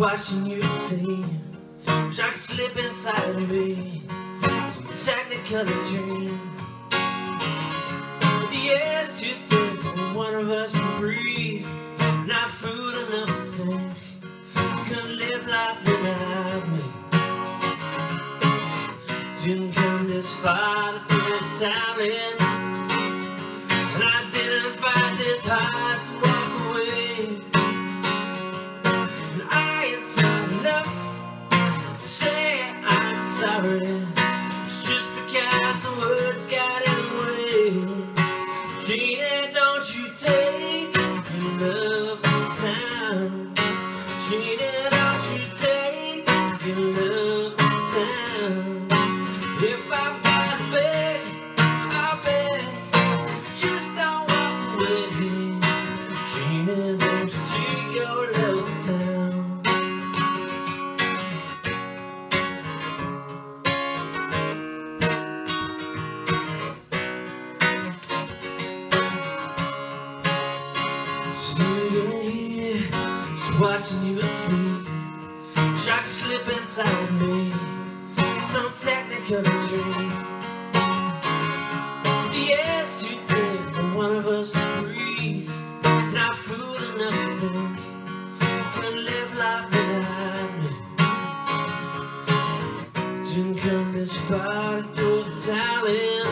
watching you sleep. Wish I could slip inside of me, some technicolor dream. But the air's too thick for one of us to breathe. Not food enough to think, couldn't live life without me. Didn't come this far to throw the towel in, and I didn't find this hard to walk away. And I ain't smart enough to say I'm sorry. It's just because the words got in the way. Janie, don't you take your love to town. Janie, don't you take your love to town. If I've got to beg, I'll beg. Just don't walk away. Janie, don't you take your love to town. Sitting here, just watching you asleep. Try to slip inside of me, some technicolor dream. The air's too thick for one of us to breathe. Not food enough to think, couldn't live life without me. Didn't come this far to throw the towel in,